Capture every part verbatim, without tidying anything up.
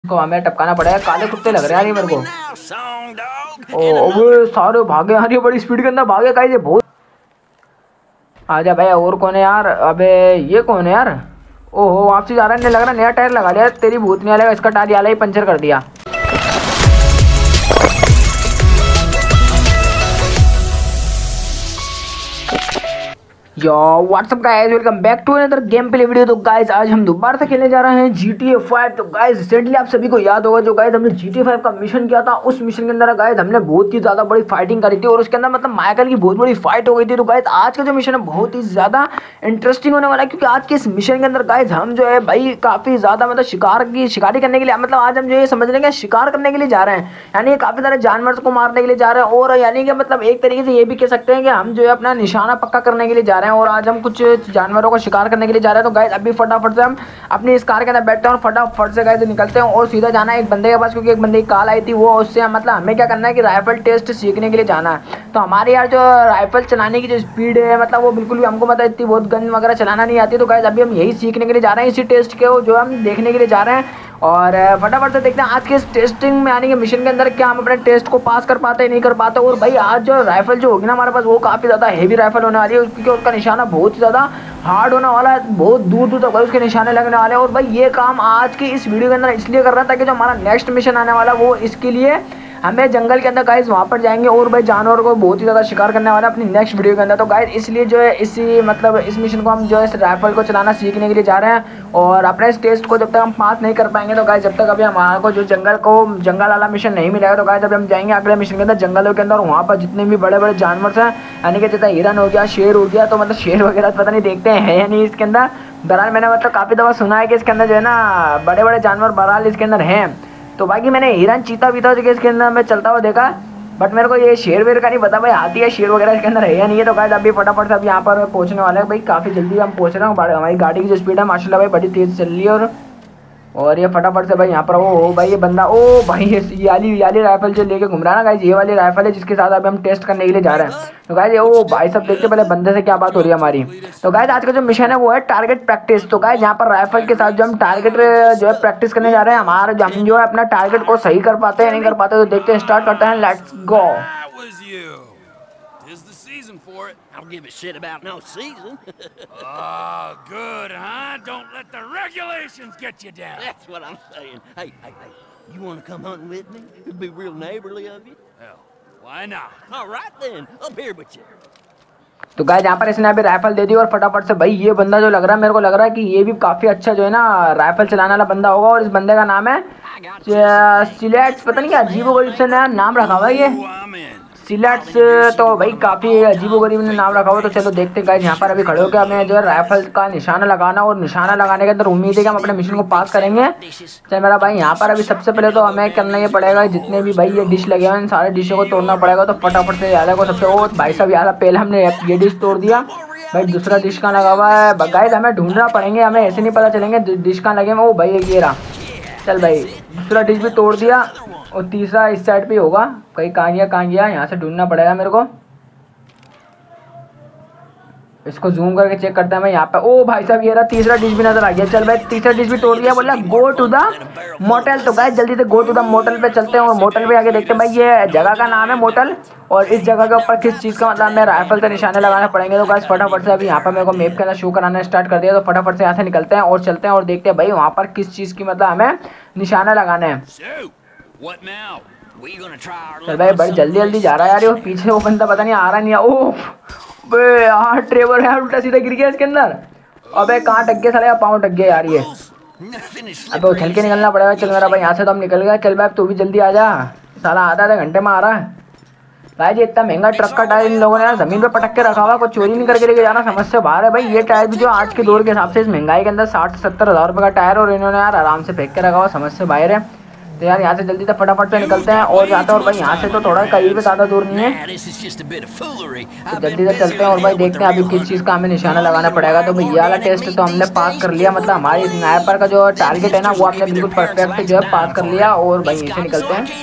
को हमें टपकाना पड़ेगा। काले कुत्ते लग रहे हैं यार ये मेरे को। ओ अबे सारे भागे यार, ये बड़ी स्पीड के अंदर भागे गाइस, ये बहुत। आजा भाई, और कौन है यार? अबे ये कौन है यार? ओहो वापसी जा रहा है, नहीं लग रहा नया टायर लगा लिया। तेरी भूत नहीं आएगा, इसका टायर वाला ही पंचर कर दिया। Yo what's up guys, welcome back to another game play video. तो गाइस आज हम दोबारा से खेलने जा रहे हैं जी टी ए फाइव। तो गाइस रिसेंटली आप सभी को याद होगा जो गाइस हमने जी टी ए फाइव का मिशन किया था, उस मिशन के अंदर गाइस हमने बहुत ही ज्यादा बड़ी फाइटिंग करी थी और उसके अंदर मतलब माइकल की बहुत बड़ी फाइट हो गई थी। तो गाइस आज का जो मिशन है बहुत ही ज्यादा इंटरेस्टिंग होने वाला है, क्योंकि आज के इस मिशन के अंदर गाइस हम जो है भाई काफी ज्यादा मतलब शिकार की शिकारी करने के लिए, मतलब आज हम जो ये समझ लेंगे शिकार करने के लिए जा रहे हैं, यानी काफी सारे जानवर को मारने के लिए जा रहे हैं। और यानी कि मतलब एक तरीके से ये भी कह सकते हैं कि हम जो है अपना निशाना पक्का करने के लिए जा रहे हैं और आज हम कुछ जानवरों को शिकार करने के लिए जा रहे हैं। तो गाइस अभी फटाफट से हम अपनी इस कार के अंदर बैठते हैं और फटाफट से गाइस निकलते हैं और सीधा जाना है एक बंदे के पास, क्योंकि एक बंदे की कॉल आई थी। वो उससे मतलब हमें क्या करना है कि राइफल टेस्ट सीखने के लिए जाना है। तो हमारी यार जो राइफल चलाने की जो स्पीड है, मतलब वो बिल्कुल भी हमको मतलब इतनी बहुत गन वगैरह चलाना नहीं आती। तो गाइस अभी हम यही सीखने के लिए जा रहे हैं, इसी टेस्ट के जो हम देखने के लिए जा रहे हैं। और फटाफट से देखते हैं आज के इस टेस्टिंग में यानी कि मिशन के अंदर क्या हम अपने टेस्ट को पास कर पाते हैं नहीं कर पाते। और भाई आज जो राइफल जो होगी ना हमारे पास, वो काफ़ी ज़्यादा हेवी राइफल होने वाली है, क्योंकि उसका निशाना बहुत ही ज़्यादा हार्ड होने वाला है, बहुत दूर दूर तक भाई उसके निशाने लगने वाले हैं। और भाई ये काम आज की इस वीडियो के अंदर इसलिए कर रहा था कि जो हमारा नेक्स्ट मिशन आने वाला वो इसके लिए हमें जंगल के अंदर गाइस वहाँ पर जाएंगे और भाई जानवर को बहुत ही ज़्यादा शिकार करने वाला है अपनी नेक्स्ट वीडियो के अंदर। तो गाइस इसलिए जो है इसी मतलब इस मिशन को हम जो है इस राइफल को चलाना सीखने के लिए जा रहे हैं। और अपने इस टेस्ट को जब तक हम पास नहीं कर पाएंगे तो गाइस जब तक अभी हमारे को जो जंगल को जंगल वाला मिशन नहीं मिलेगा, तो गाइस अभी हम जाएंगे अगले मिशन के अंदर जंगलों के अंदर, वहाँ पर जितने भी बड़े बड़े जानवर हैं यानी कि जैसे हिरन हो गया, शेर हो गया, तो मतलब शेर वगैरह पता नहीं देखते हैं या नहीं इसके अंदर। बहरहाल मैंने मतलब काफ़ी दफ़ा सुना है कि इसके अंदर जो है ना बड़े बड़े जानवर बहरहाल इसके अंदर हैं। तो बाकी मैंने हिरन चीता बीता जो कि इसके अंदर मैं चलता हुआ देखा, बट मेरे को ये शेर वेर का नहीं पता भाई हाथी या शेर वगैरह इसके अंदर है या नहीं है। तो गाइस अभी फटाफट से अब यहाँ पर पहुँचने वाले हैं भाई, काफ़ी जल्दी हम पहुँच रहे हैं। हमारी गाड़ी की जो स्पीड है माशाल्लाह भाई बड़ी तेज़ चल रही है। और और ये फटाफट से भाई यहाँ पर वो भाई ये बंदा, ओ भाई ये याली याली राइफल जो लेके घूम रहा है ना गाइस, ये वाली राइफल है जिसके साथ अभी हम टेस्ट करने के लिए जा रहे हैं। तो गाइस ओ भाई सब देखते पहले बंदे से क्या बात हो रही है हमारी। तो गाइस आज का जो मिशन है वो है टारगेट प्रैक्टिस। तो गाइस यहाँ पर राइफल के साथ जो हम टारगेट जो है प्रैक्टिस करने जा रहे हैं, हमारा हम जो है अपना टारगेट को सही कर पाते हैं नहीं कर पाते। तो देखते हैं, स्टार्ट करते हैं, let's go. Is the season for it. I don't give a shit about no season. Oh, good, huh? Don't let the regulations get you down. That's what I'm saying. Hey, hey, hey, you want to come hunting with me? It'd be real neighborly of you. Hell, why not? All right then, up here with you. तो guys यहाँ पर इसने अभी rifle दे दी और फटाफट से भाई ये बंदा जो लग रहा है मेरे को लग रहा है कि ये भी काफ़ी अच्छा जो है ना राइफल चलाने वाला बंदा होगा। और इस बंदे का नाम है सिलेट्स, पता नहीं क्या अजीबोगरीब से नया नाम रखा हुआ है ये सिलेट्स। तो भाई काफ़ी अजीबोगरीब ने नाम रखा हुआ। तो चलो देखते हैं गाइस यहाँ पर अभी खड़े होकर हमें जो है राइफल का निशाना लगाना, और निशाना लगाने के अंदर उम्मीद है कि हम अपने मिशन को पास करेंगे। चल मेरा भाई यहाँ पर अभी सबसे पहले तो हमें करना ये पड़ेगा, जितने भी भाई ये डिश लगे हुए हैं इन सारे डिशों को तोड़ना पड़ेगा। तो फटाफट से याद को सबसे, ओ भाई साहब याद पहले हमने ये डिश तोड़ दिया भाई, दूसरा डिश कहाँ लगा हुआ है गाइस हमें ढूंढना पड़ेंगे, हमें ऐसे नहीं पता चलेंगे डिश कहाँ लगे। ओ भाई ये रहा, चल भाई दूसरा डिश भी तोड़ दिया और तीसरा इस साइड पे होगा, कहीं कहाँ गया कहाँ गया, यहाँ से ढूंढना पड़ेगा मेरे को। इसको जूम करके चेक करते हैं मैं यहाँ पे। ओ भाई साहब ये रहा तीसरा डिश भी नजर आ गया। चल भाई तीसरा डिश भी तोड़ दिया, बोला गो टू द मोटल। तो गाइस जल्दी से गो टू द मोटल पे चलते हैं और मोटल पे आके देखते हैं भाई ये जगह का नाम है मोटल, और इस जगह के ऊपर किस चीज़ का मतलब हमें राइफल से निशाने लगाने पड़ेंगे। तो गाइस फटाफट से अभी यहाँ पर मेरे को मैप के अंदर शो कराना स्टार्ट कर दिया। तो फटाफट से यहाँ से निकलते हैं और चलते हैं और देखते हैं भाई वहाँ पर किस चीज़ की मतलब हमें निशाना लगाना है। चल भाई बड़ी जल्दी जल्दी जा रहा है यार, वो पीछे वो बंदा पता नहीं आ रहा नहीं है। ओह बे यार ट्रेवर यार उल्टा सीधा गिर गया इसके अंदर। अबे कहाँ टक गया साले, पाँव टक गया यार ये। अबे उछल के निकलना पड़ेगा। चल मेरा भाई यहाँ से तो हम निकल गए। चल भाई तू भी जल्दी आ जा, साला आधा आधे घंटे में आ रहा है भाई जी। इतना महंगा ट्रक का टायर इन लोगों ने यार जमीन पे पटक के रखा हुआ, कुछ चोरी नहीं करके लेके जाना समझ से बाहर है भाई। ये टायर भी जो आज के दौर के हिसाब से इस महंगाई के अंदर साठ से सत्तर हज़ार रुपये का टायर, और इन्होंने यार आराम से फेंक के रखा हुआ, समझ से बाहर है। तो यार यहाँ से जल्दी से फटाफट से निकलते हैं और जाते हैं। और भाई यहाँ से तो थोड़ा कहीं भी ज़्यादा दूर नहीं है, तो जल्दी से चलते हैं और भाई देखते हैं अभी किस चीज़ का हमें निशाना लगाना पड़ेगा। तो भाई ये वाला टेस्ट तो हमने पास कर लिया, मतलब हमारे स्नाइपर का जो टारगेट है ना वो हमने बिल्कुल परफेक्ट जो है पास कर लिया। और भाई यहीं से निकलते हैं।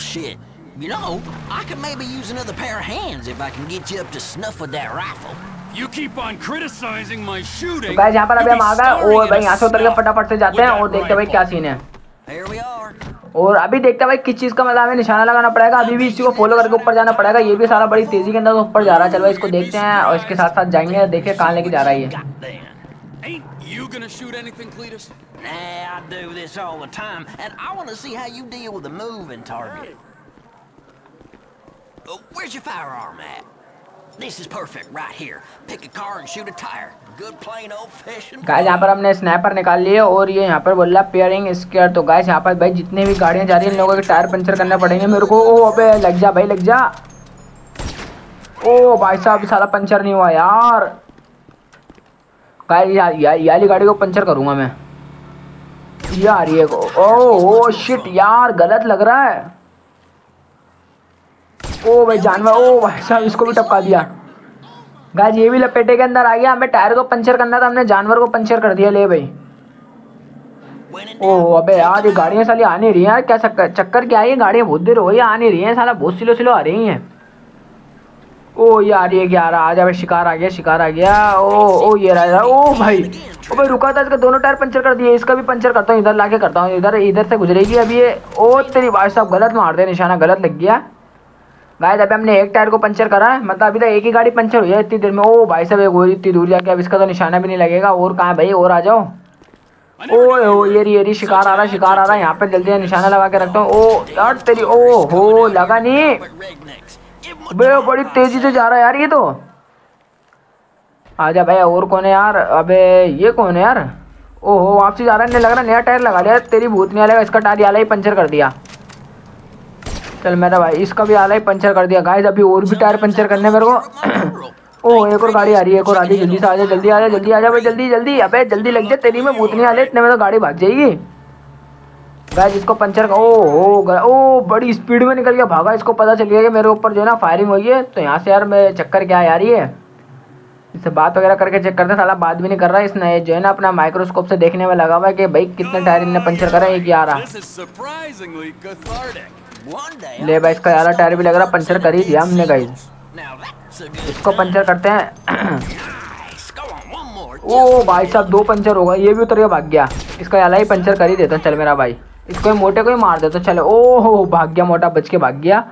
You know, I could maybe use another pair of hands if I can get you up to snuff with that rifle. You keep on criticizing my shooting. तो गाइस यहाँ पर अभी हम आ गए और भाई यहाँ से उतर के With फटाफट से जाते हैं और देखते हैं भाई क्या सीन है। Here we are. और अभी देखते हैं भाई किस चीज का मतलब हमें निशाना लगाना पड़ेगा। अभी भी इसी को फॉलो करके ऊपर जाना पड़ेगा। ये भी सारा बड़ी तेजी के अंदर ऊपर जा रहा है। चलो इसको देखते हैं और इसके साथ साथ जाएंगे, देखिए कहाँ लेके जा रहा है ये। Ain't you gonna shoot anything, Cletus? Nah, I do this all the time, and I want to see how you deal with a moving target. Oh, where's your firearm at? This is perfect right here. Pick a car and shoot a tire. Good plain old-fashioned. Guys यहाँ पर हमने snapper निकाल लिए और ये यहाँ पर बोल रहा पेयरिंग स्केयर। तो गाइस यहाँ पर भाई जितने भी गाड़ियाँ जा रही हैं इन लोगों के टायर पंचर करने पड़ेंगे मेरे को। ओ अबे लग जा भाई लग जा। ओ भाई साहब साला पंचर नहीं हुआ यार। गाइस यार ये वाली गाड़ी को पंचर करूँगा मैं। ये आ रही है को। ओ ओ शिट यार गलत लग रहा है। ओ भाई जानवर। ओ भाई साहब इसको भी टपका दिया। गाइस ये भी लपेटे के अंदर आ गया। हमें टायर को पंचर करना था, हमने जानवर को पंचर कर दिया। ले भाई। ओह अबे यार ये गाड़ियाँ साली आ नहीं रही हैं यार। क्या चक्कर चक्कर क्या है, ये गाड़ियाँ बहुत देर हो गई आ नहीं रही हैं साला, बहुत स्लो स्लो आ रही हैं। ओ ये आ रही है क्या आ रहा। आ जा भाई शिकार आ गया शिकार आ गया। ओ ओ ये रहा। ओ भाई ओ भाई रुका था, इसका दोनों टायर पंचर कर दिए। इसका भी पंचर करता हूँ, इधर लाके करता हूँ। इधर इधर से गुजरेगी अभी ये। ओ तेरी भाई साहब गलत मार दे, निशाना गलत लग गया। गाइस अभी हमने एक टायर को पंचर करा है, मतलब अभी तक एक ही गाड़ी पंचर हुई है इतनी देर में। ओ भाई साहब एक इतनी दूर जाके अब इसका तो निशाना भी नहीं लगेगा। और कहाँ है भाई, और आ जाओ। ओ ओ ये रही ये रही शिकार आ रहा शिकार आ रहा है। यहाँ पे जल्दी निशाना लगा के रखता हूँ। ओ यार तेरी ओ हो लगा नहीं बे, बड़ी तेजी से जा रहा है यार ये तो। आजा भाई। और कौन है यार, अबे ये कौन है यार। ओहो वापसी जा रहा है, नहीं लग रहा नया टायर लगा लिया। तेरी भूत नहीं आलेगा, इसका टायर आला ही पंचर कर दिया। चल मेरा भाई इसका भी आला ही पंचर कर दिया। गाइस अभी और भी टायर पंचर करने मेरे को। ओह एक और गाड़ी आ रही है, एक और आ रही है। जल्दी से आ जा जल्दी आ जा जल्दी आ जा भाई जल्दी जल्दी। अबे जल्दी लग जा, तेरी में भूत नहीं आले, इतने में तो गाड़ी भाग जाएगी। गाइस इसको पंचर का ओ हो ओ बड़ी स्पीड में निकल गया भागा। इसको पता चल गया कि मेरे ऊपर जो है ना फायरिंग हुई है। तो यहाँ से यार मैं चक्कर क्या यार ये, इससे बात वगैरह करके चेक करते। साला बात भी नहीं कर रहा है इसने, जो है ना अपना माइक्रोस्कोप से देखने में लगा हुआ है कि भाई कितने टायर इनने पंचर करा है। ये क्या आ रहा। ले भाई इसका यार टायर भी लग रहा पंचर कर ही दिया हमने। गाइस इसको पंचर करते हैं। ओ भाई साहब दो पंचर होगा, ये भी उतर के भाग गया। इसका याला ही पंचर कर ही देता चल मेरा भाई। इसको मोटे को ही मार देता चलो। ओहो भाग गया, मोटा बच के भाग गया।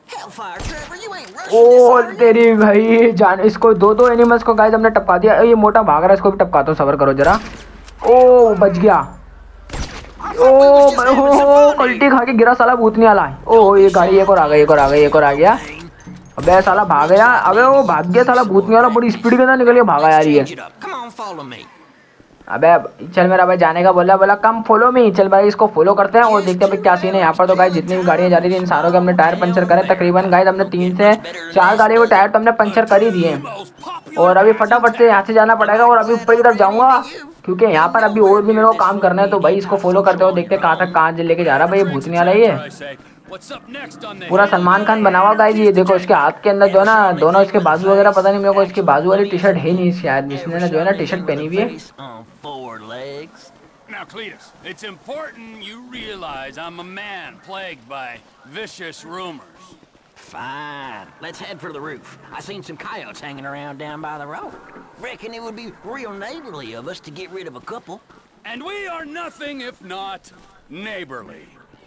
ओ तेरी भाई जान, इसको दो दो एनिमल्स को गाइस हमने टपका दिया। ये मोटा भाग रहा है, इसको भी टपकाता हूँ, सबर करो जरा। ओ बच गया। ओ हो कल्टी खा के गिरा साला भूतनी वाला। ओ ये गाड़ी एक और आ गई एक और आ गई एक और आ गया। अबे साला भाग गया। अबे वो भाग गया साला भूतनी वाला, बड़ी स्पीड के अंदर निकल गया भागा यार ये। अबे चल मेरा भाई जाने का बोला बोला कम फॉलो मी। चल भाई इसको फॉलो करते हैं और देखते हैं भाई क्या सीन है यहाँ पर। तो गाइस जितनी भी गाड़ियाँ जा रही थी इन सारों के हमने टायर पंचर करे तकरीबन। गाइस हमने तीन से चार गाड़ियों के टायर तो हमने पंचर कर ही दिए। और अभी फटाफट से यहाँ से जाना पड़ेगा और अभी ऊपर की तरफ जाऊँगा क्योंकि यहाँ पर अभी और भी मेरे को काम करना है। तो भाई इसको फॉलो करते हो देखते कहाँ तक कहाँ लेके जा रहा है भाई ये भूतनी वाला। ये पूरा सलमान खान बना हुआ गाइस। ये देखो इसके हाथ के अंदर जो है ना दोनों इसके बाजू वगैरह पता नहीं मेरे को। इसकी बाजू वाली टी शर्ट है नहीं शायद, इसने ना जो है ना टी शर्ट पहनी हुई है। Now, Cletus, it's important you realize I'm a man plagued by vicious rumors. Fine. Let's head for the roof. I seen some coyotes hanging around down by the road. Reckon it would be real neighborly of us to get rid of a couple. And we are nothing if not neighborly.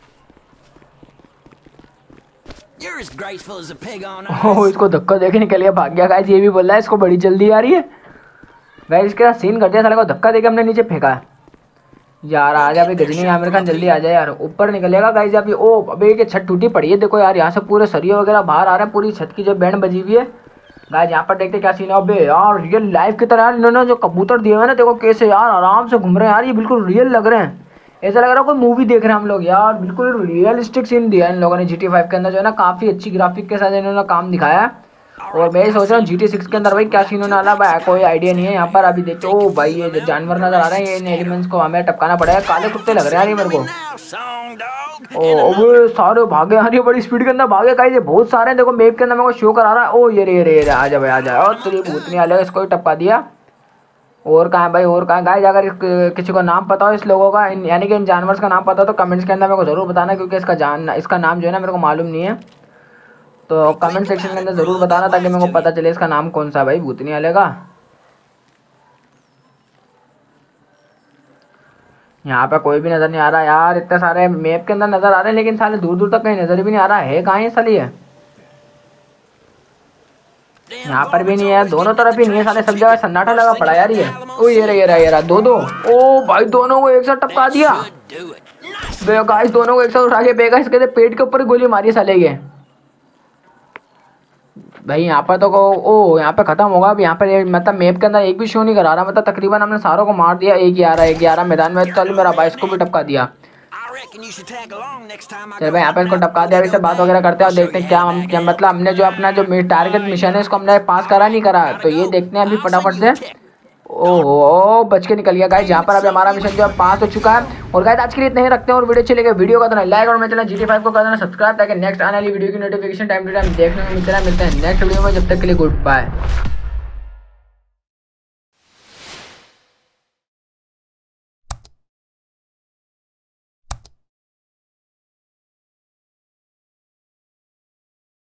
You're as graceful as a pig on oh ice. इसको धक्का देके निकल गया भाग गया। Guys ये भी बोल रहा है इसको बड़ी जल्दी आ रही है। गाइस इसके साथ सीन कर दिया, साले को धक्का देके हमने नीचे फेंका है यार। आ जा भाई गजनी आमिर खान जल्दी आ जाए यार, ऊपर निकलेगा गाइस अभी। ओ अबे ये छत टूटी पड़ी है देखो यार, यहाँ से पूरे सरिये वगैरह बाहर आ रहे हैं, पूरी छत की जो बैंड बजी हुई है। गाइस यहाँ पर देखते क्या सीन है। अबे यार रियल लाइफ की तरह यार इन्होंने जो कबूतर दिए हुए ना देखो कैसे यार आराम से घूम रहे हैं यार। ये बिल्कुल रियल लग रहे हैं, ऐसा लग रहा है कोई मूवी देख रहे हैं हम लोग यार। बिल्कुल रियलिस्टिक सीन दिया है इन लोगों ने जी टी फाइव के अंदर, जो है ना काफ़ी अच्छी ग्राफिक के साथ इन्होंने काम दिखाया है। और मैं सोच रहा हूँ जी टी सिक्स के अंदर भाई क्या सीन होने वाला भाई कोई आइडिया नहीं है यहाँ पर। अभी देखते ओ भाई ये जानवर नजर आ रहे हैं, ये इन एलिमेंट्स को हमें टपकाना पड़ेगा। काले कुत्ते लग रहे हैं यार ये मेरे को। ओ वो सारे भागे यार, ये बड़ी स्पीड के अंदर भागे गाइस, ये बहुत सारे हैं देखो मैप के अंदर मेरे को शो करा रहा है। ओ ये रे ये रे आ जा भाई आ जा। और तेरी भूतनी वाले इसको ही टपका दिया। और कहाँ है भाई और कहाँ गाइस, अगर किसी को नाम पता हो इस लोगों का यानी कि इन जानवर का नाम पता हो तो कमेंट्स के अंदर मेरे को जरूर बताना, क्योंकि इसका जान इसका नाम जो है ना मेरे को मालूम नहीं है। तो कमेंट सेक्शन के अंदर ज़रूर बताना ताकि मेरे को पता चले इसका नाम कौन सा भाई भूतनी वाले का। यहाँ पे कोई भी नज़र नहीं आ रहा यार, इतने सारे मैप के अंदर नज़र आ रहे हैं लेकिन साले दूर दूर तक कहीं नज़र भी नहीं आ रहा है। कहाँ है साले ये? यहाँ पर भी नहीं है, दोनों तरफ ही नहीं है साले, सब जगह सन्नाटा लगा पड़ा यार ये। ओ ये रहा ये रहा ये रहा दो दो। ओ भाई दोनों को एक साथ टपका दिया। गाइस दोनों को एक साथ उठा के बेगा इसके पेट के ऊपर गोली मारी साले ये। भाई यहाँ पर तो को ओ यहाँ पे खत्म होगा अब। यहाँ पर ये मतलब मैप के अंदर एक भी शो नहीं करा रहा, मतलब तकरीबन हमने सारों को मार दिया। एक ग्यारह एक ग्यारह मैदान में चल मेरा भाई इसको भी टपका दिया। चल भाई यहाँ पे इसको टपका दिया। अभी से बात वगैरह करते हैं और देखते हैं क्या हम क्या मतलब हमने जो अपना जो टारगेट मिशन है इसको हमने पास करा नहीं करा, तो ये देखते हैं अभी फटाफट से। ओहो बच के निकल गया गाइस। यहाँ पर अभी हमारा मिशन जो है पास हो चुका है। और गाइस आज के लिए इतना ही रखते हैं और वीडियो अच्छी लगे वीडियो को तो लाइक और मेरे चैनल जी टी फाइव को कर देना सब्सक्राइब ताकि नेक्स्ट आने वाली वीडियो की नोटिफिकेशन टाइम टू टाइम देखने को मिलता है। मिलते हैं नेक्स्ट वीडियो में, जब तक के लिए गुड बाय।